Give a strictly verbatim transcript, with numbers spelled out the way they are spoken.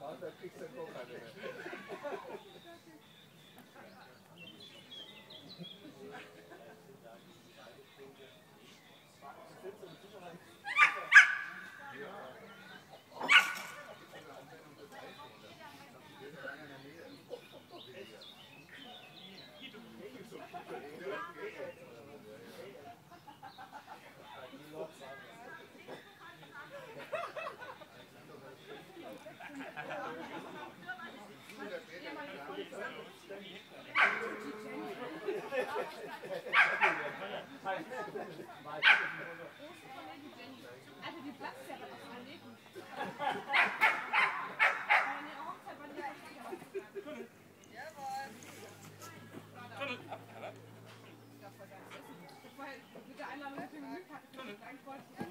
da kriegst du auch keine mehr. Also die Platz ja was erleben. Jawohl. Mit der Einladung für den Glück hatte ich